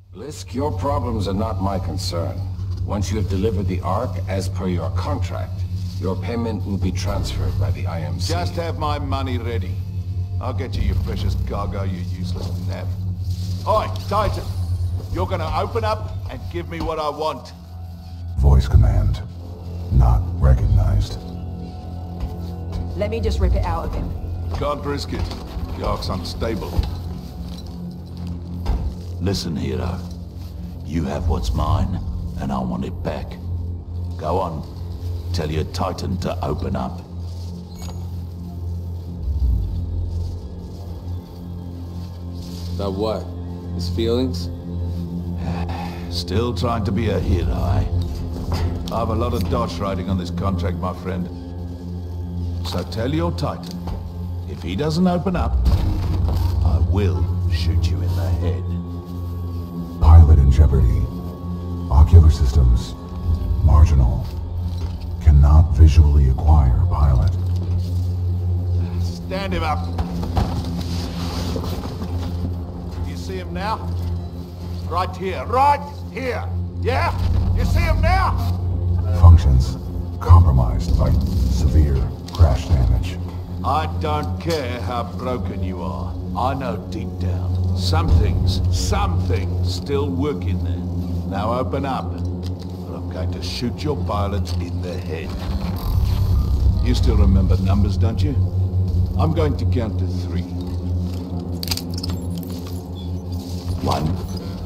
Blisk, your problems are not my concern. Once you have delivered the Ark as per your contract, your payment will be transferred by the IMC. Just have my money ready. I'll get you your precious cargo, you useless nav. Oi, Titan! You're gonna open up and give me what I want. Voice command. Not recognized. Let me just rip it out of him. Can't risk it. The Ark's unstable. Listen, hero. You have what's mine, and I want it back. Go on. Tell your Titan to open up. About what? His feelings? Still trying to be a hero, eh? I have a lot of dosh riding on this contract, my friend. So tell your Titan, if he doesn't open up, I will shoot you in the head. Pilot in jeopardy. Ocular systems. Marginal. Cannot visually acquire pilot. Stand him up. You see him now? Right here, right here. Yeah? You see him now? Functions compromised by severe crash damage. I don't care how broken you are. I know deep down, some things still work in there. Now open up, or I'm going to shoot your pilot in the head. You still remember numbers, don't you? I'm going to count to 3. 1, 2,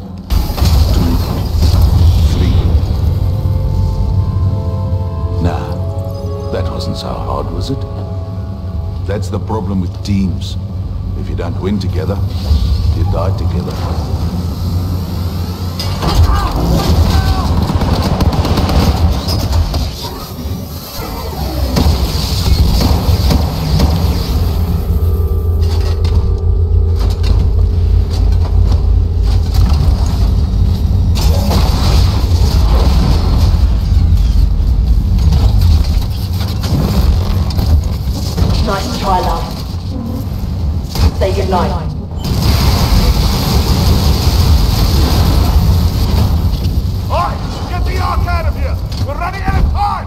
3. Nah, that wasn't so hard, was it? That's the problem with teams. If you don't win together, you die together. Nice try, love. Say goodnight. Alright, get the Ark out of here! We're running out of time!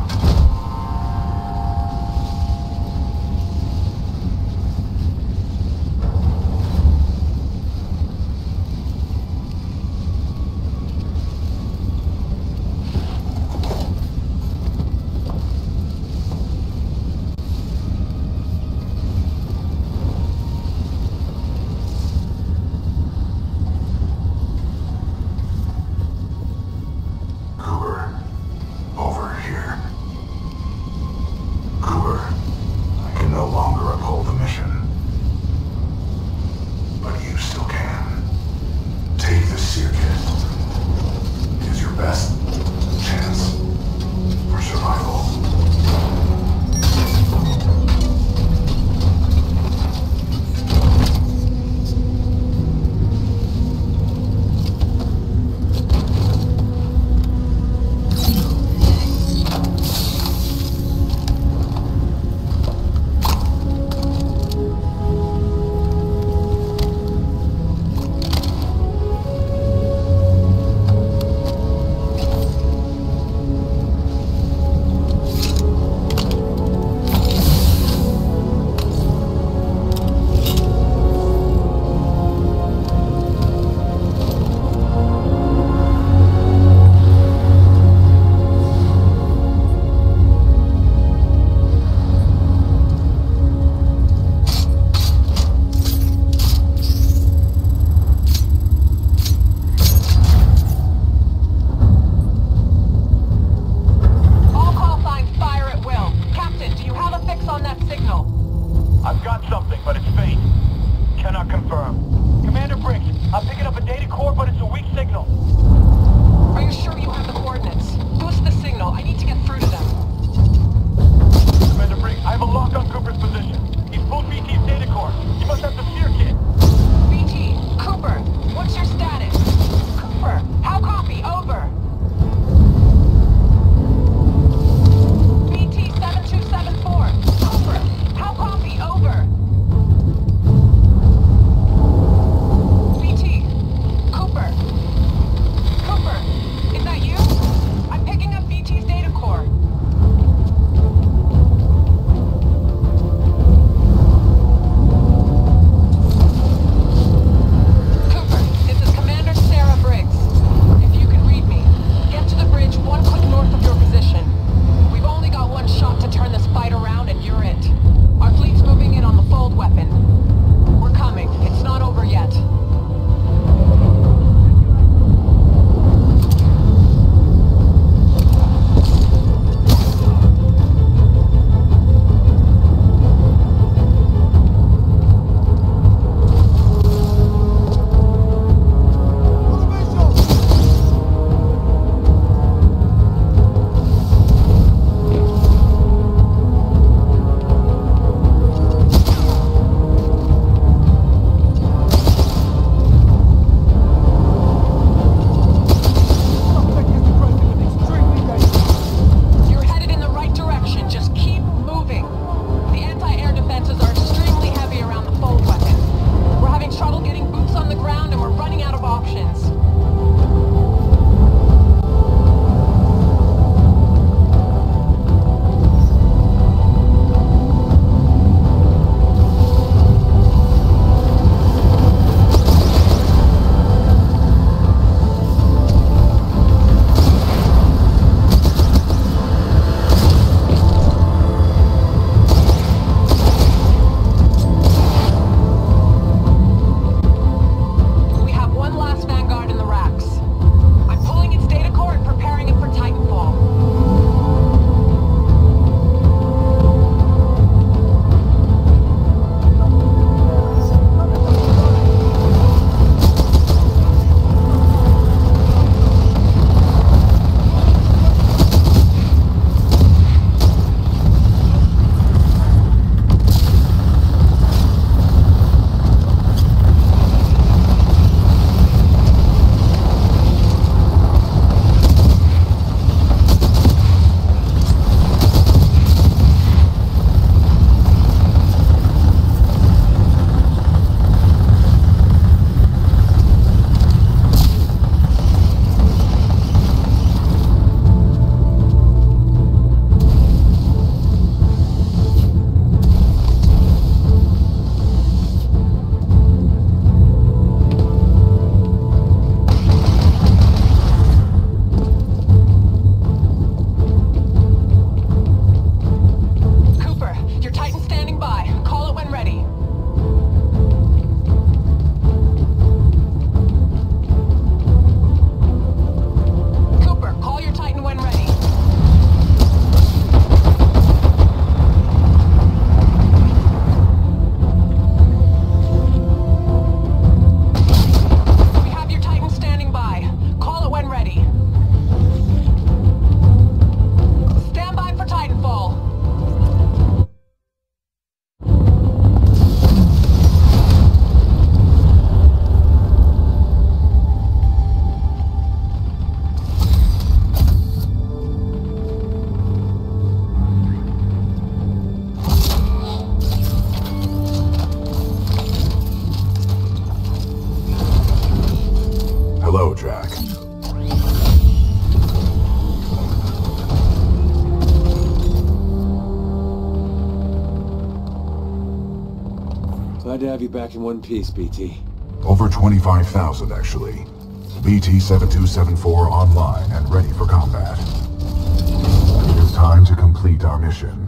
Glad to have you back in one piece, BT. Over 25,000, actually. BT-7274 online and ready for combat. It is time to complete our mission.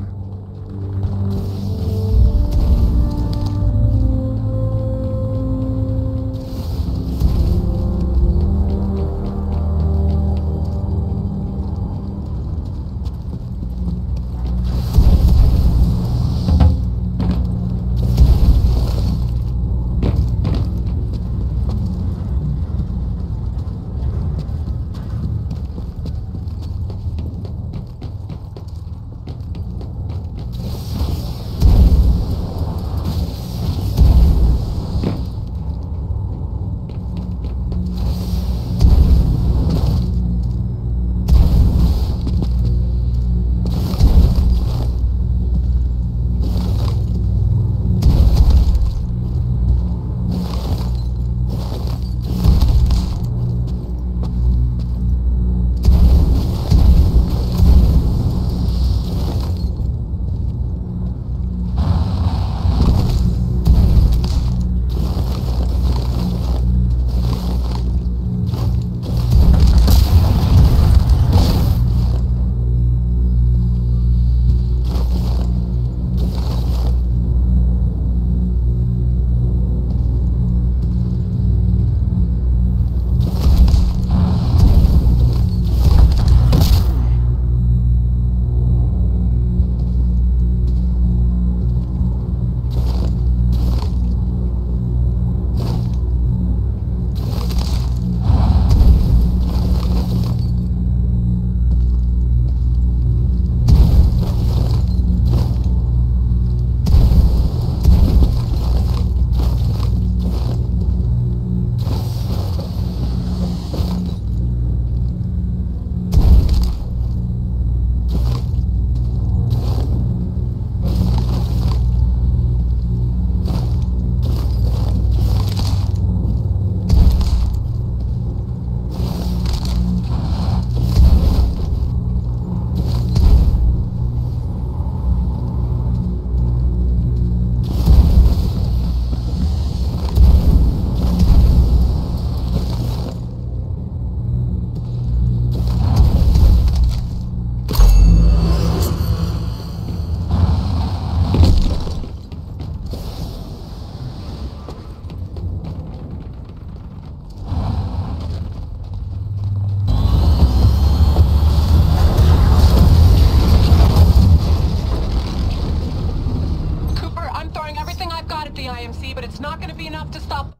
IMC, but it's not gonna be enough to stop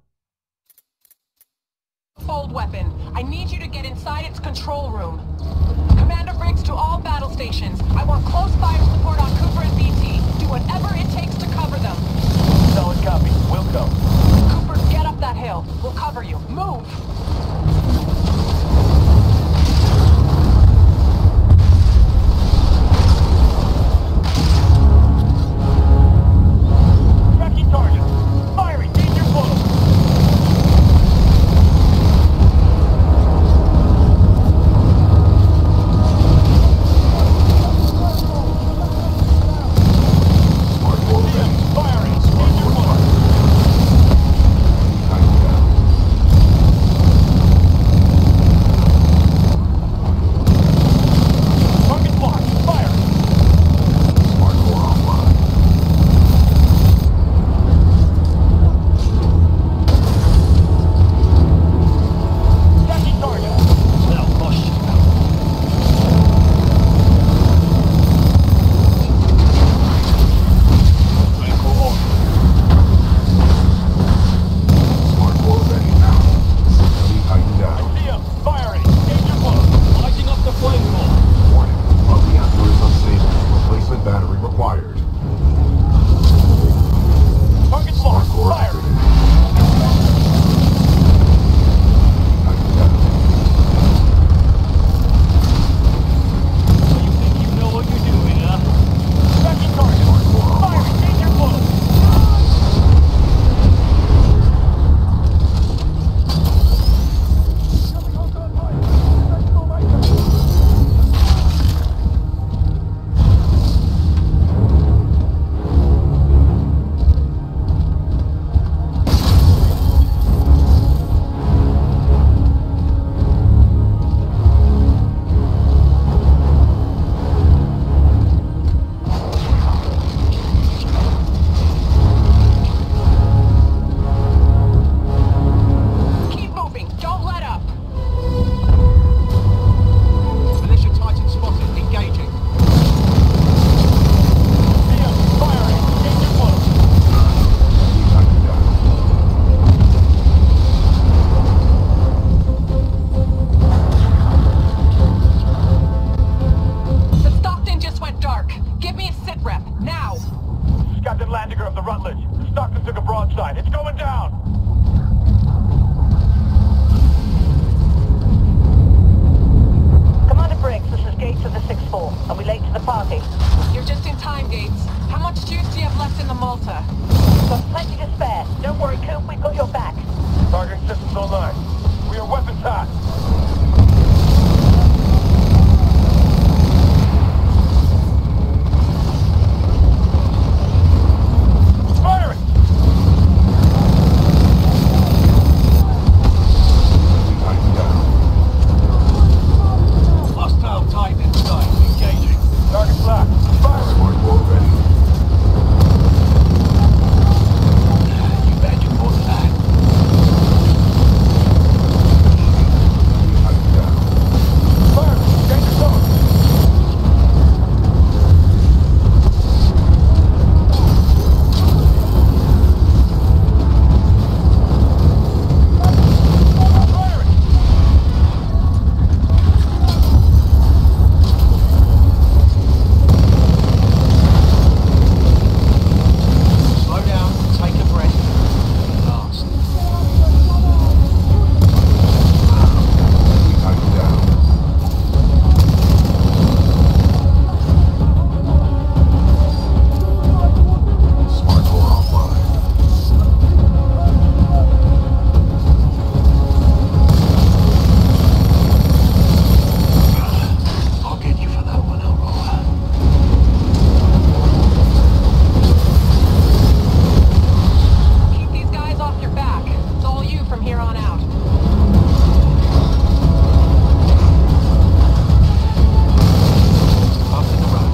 fold weapon. I need you to get inside its control room. Commander Briggs to all battle stations. I want close fire support on Cooper and BT. Do whatever it takes to cover them. Solid copy. We'll go. Cooper, get up that hill. We'll cover you. Move! Target. Firing. Danger close. Fire. second landing of the Rutledge. Stockton took a broadside. It's going down! Commander Briggs, this is Gates of the 6-4. Are we late to the party? You're just in time, Gates. How much juice do you have left in the Malta? Got plenty to spare. Don't worry, Coop, we've got your back. Target systems online. We are weapons hot. Firing! Hostile Titan in sight. Engaging. Target's locked. Firing! Smart ball ready. You bet you more than that. Firing! Danger zone! Firing! Slow down. Take a breath. Last. Titan down. Smart ball offline. I'll get you for that one, Elroy. Keep these guys off your back. It's all you from here on out. Up in the road.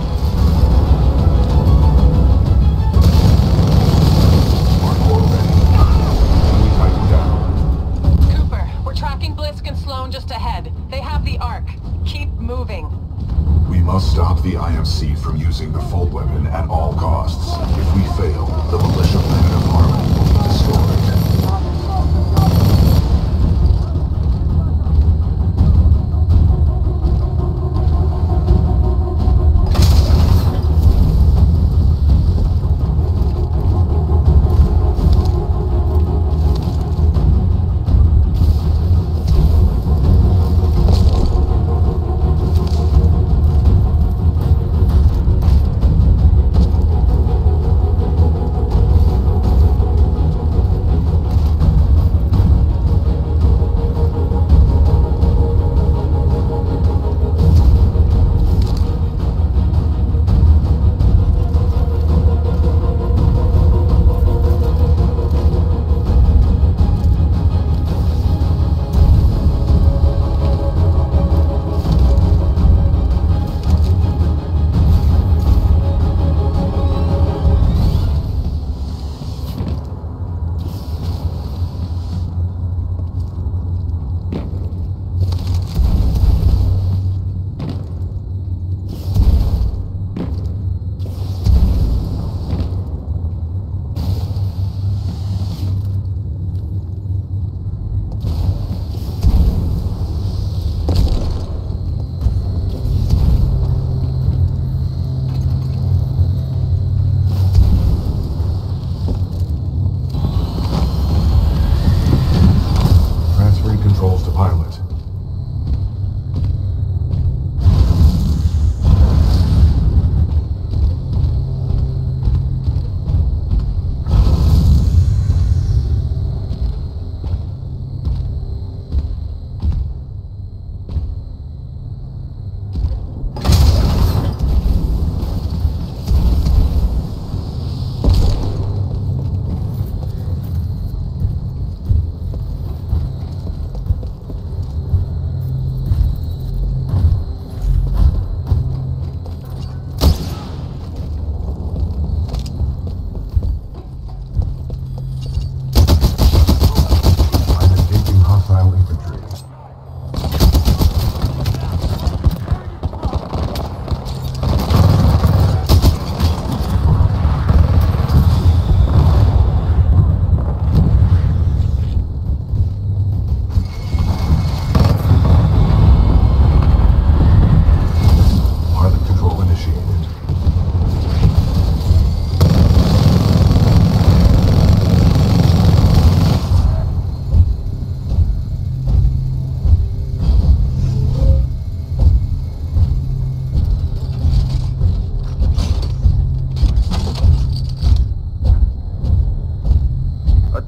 Smart ball ready. Titan down. Cooper, we're tracking Blisk and Sloan just ahead. They have the Ark. Keep moving. We must stop the IMC from using the full weapon at all costs. If we fail, the Militia Planet of Harmony will be destroyed.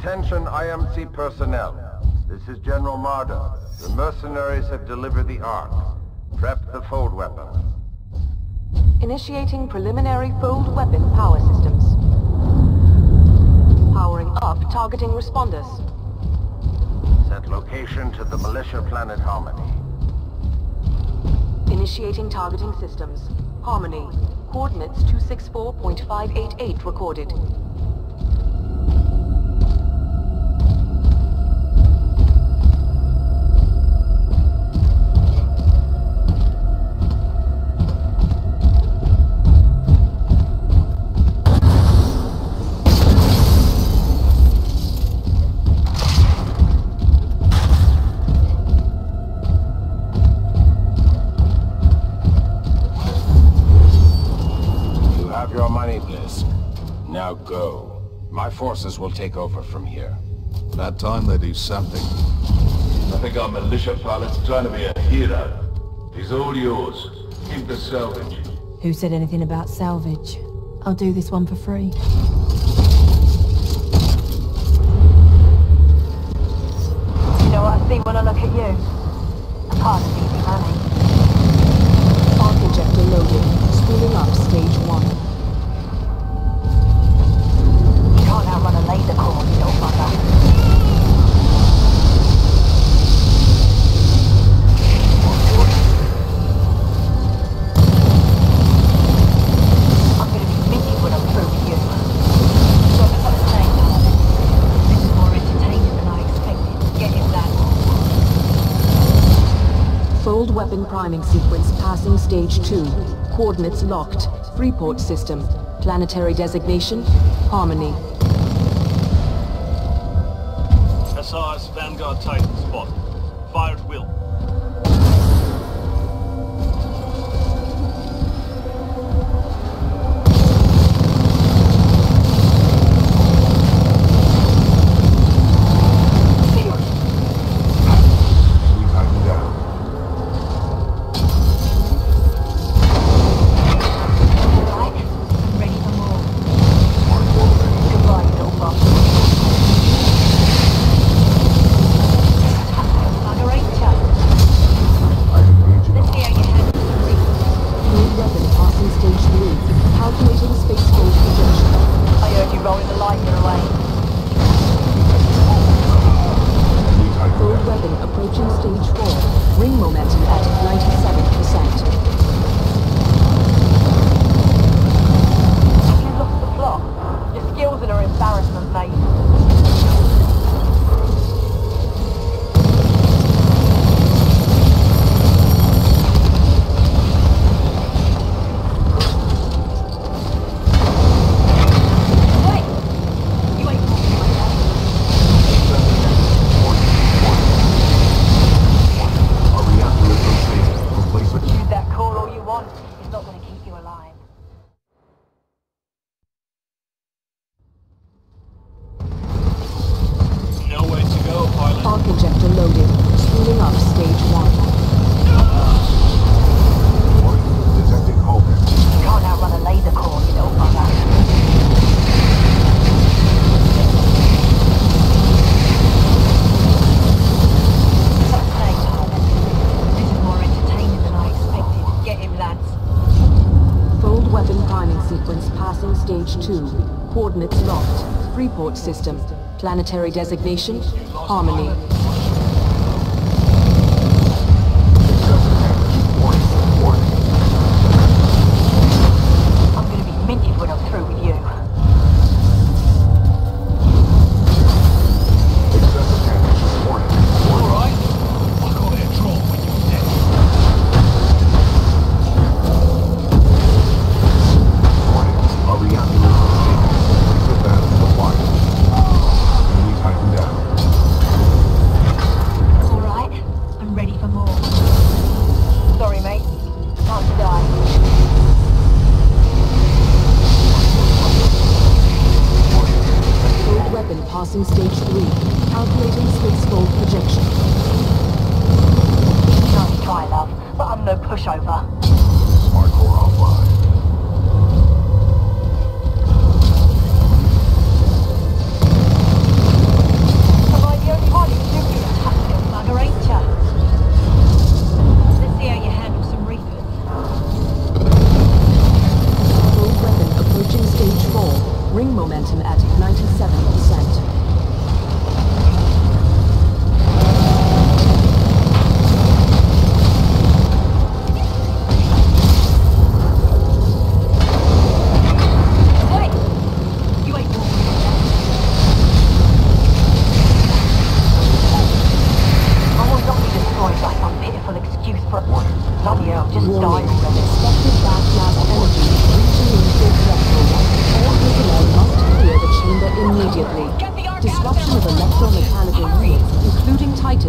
Attention IMC personnel. This is General Marder. The mercenaries have delivered the Ark. Prep the fold weapon. Initiating preliminary fold weapon power systems. Powering up targeting responders. Set location to the Militia planet Harmony. Initiating targeting systems. Harmony. Coordinates 264.588 recorded. Now go. My forces will take over from here. About time they do something. I think our militia pilot's trying to be a hero. He's all yours. Keep the salvage. Who said anything about salvage? I'll do this one for free. You know what I see when I look at you? A part of easy money. Arc injector loaded. Spooling up stage 1. Can't outrun a laser core, you little fucker. I'm gonna be minty when I'm through with you. So I've got to say, this is more entertaining than I expected. Get him that. Fold weapon priming sequence passing stage 2. Coordinates locked. Freeport system. Planetary designation, Harmony. SR's Vanguard Titan spot. Fire at will. Coordinates locked. Freeport system. Planetary designation, Harmony. I'm gonna be minted when I'm through with you. Alright. I call it a draw when you're dead. Are we on the with that in the flight? Can we tighten down? Alright, I'm ready for more. Sorry, mate. Time to die. Fold weapon passing stage 3. Calculating spacefold projection. Nice try, love, but I'm no pushover. Smart core offline.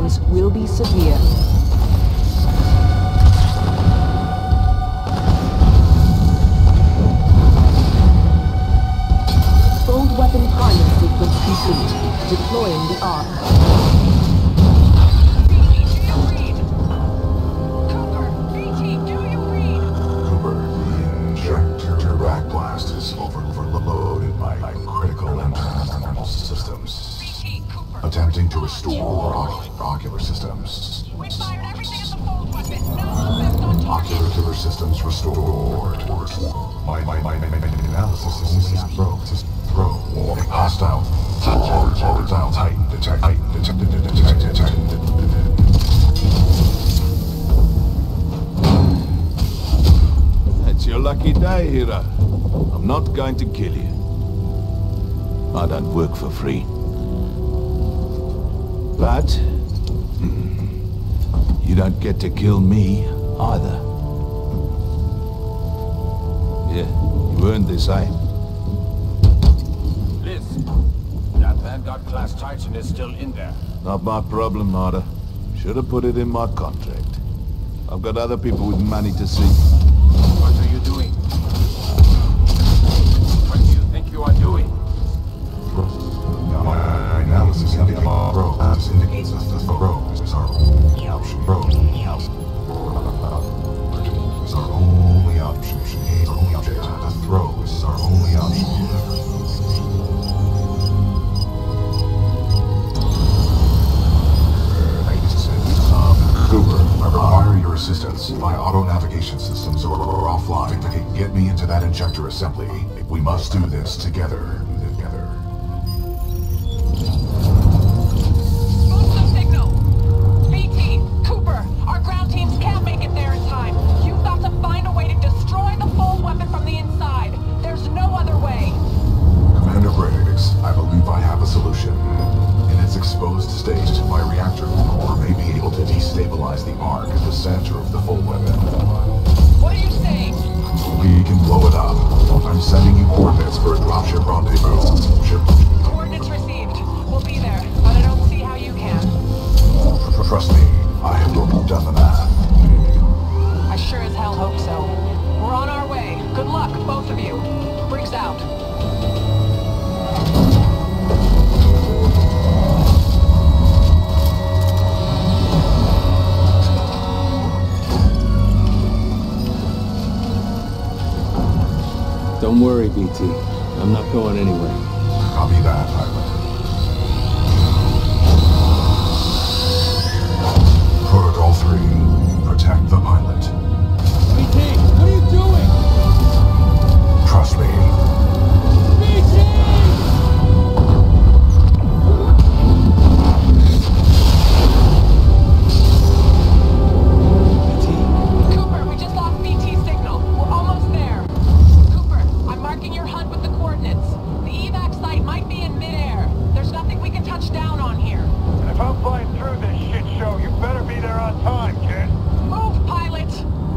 findings will be severe. Fold weapon pilot sequence complete. Deploying the arc. Attempting to restore ocular systems. We fired everything at the fold weapon. No effect on target. Ocular systems restored. My analysis is throw. Hostile Titan detected. That's your lucky day, hero. I'm not going to kill you. I don't work for free. But you don't get to kill me either. Yeah, you earned this, eh? Blisk, that Vanguard-class Titan is still in there. Not my problem, Marder. Should have put it in my contract. I've got other people with money to see. What are you doing? What do you think you are doing? My analysis indicates that the throw is our only option. Is our only option. Our only object. The throw is our only option. Cooper, I require your assistance. My auto-navigation systems are offline. Get me into that injector assembly. We must do this together. Boost the signal! BT, Cooper, our ground teams can't make it there in time. You've got to find a way to destroy the fold weapon from the inside. There's no other way. Commander Briggs, I believe I have a solution. In its exposed state, my reactor core may be able to destabilize the arc at the center of the fold weapon. What are you saying? We can blow it up. I'm sending you coordinates for a dropship rendezvous. Coordinates received. We'll be there, but I don't see how you can. Trust me, I have done the math. I sure as hell hope so. We're on our way. Good luck, both of you. Briggs out. Don't worry, BT. I'm not going anywhere. Copy that, pilot. Protocol 3. Protect the pilot. BT, what are you doing? Trust me. Cooper, we just lost BT signal. We're almost there. Cooper, I'm marking your HUD with the coordinates. The evac site might be in midair. There's nothing we can touch down on here. And if I'm flying through this shit show, you better be there on time, kid. Move, pilot!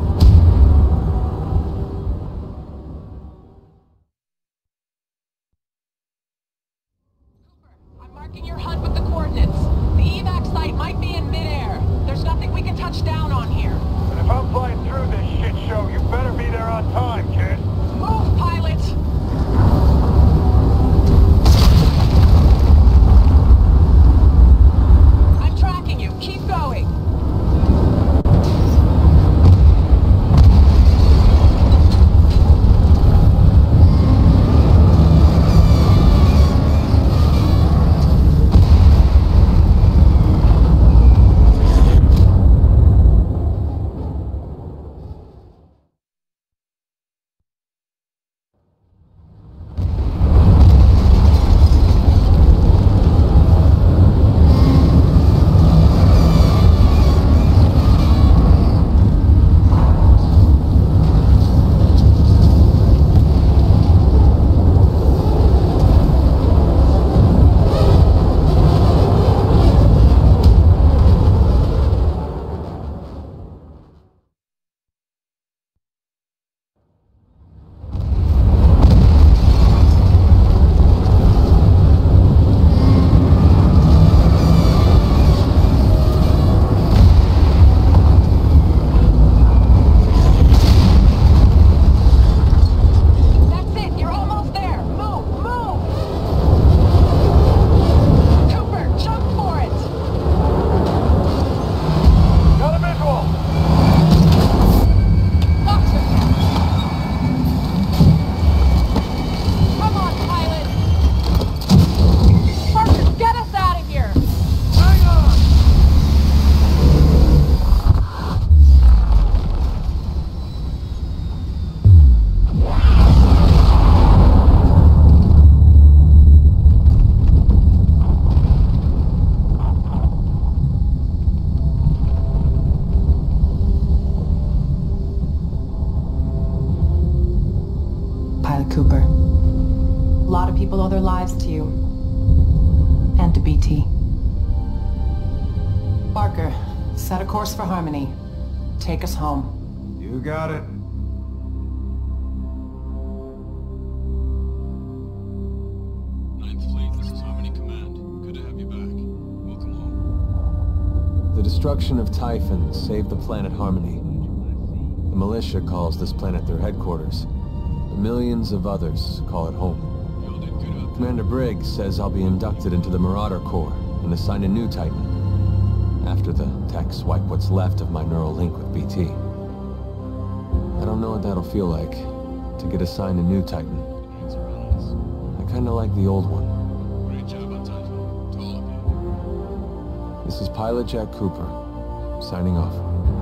Cooper, I'm marking your HUD with the coordinates. The evac site might be in midair. There's nothing we can touch down on here. And if I'm flying through this shit show, you better be there on time, kid. Move, pilot! I'm tracking you. Keep going. lives to you. And to BT. Barker, set a course for Harmony. Take us home. You got it. The destruction of Typhon saved the planet Harmony. The Militia calls this planet their headquarters. The millions of others call it home. Commander Briggs says I'll be inducted into the Marder Corps and assigned a new Titan. After the techs wipe what's left of my neural link with BT. I don't know what that'll feel like, to get assigned a new Titan. I kinda like the old one. This is Pilot Jack Cooper, signing off.